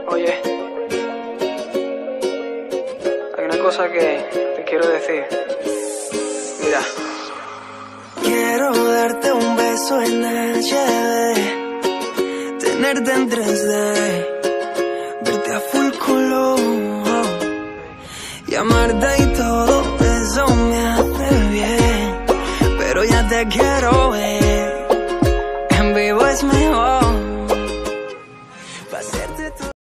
Oye, hay una cosa que te quiero decir. Mira. Quiero darte un beso en HD, tenerte en 3D, verte a full color y amarte y todo eso me hace bien, pero ya te quiero ver.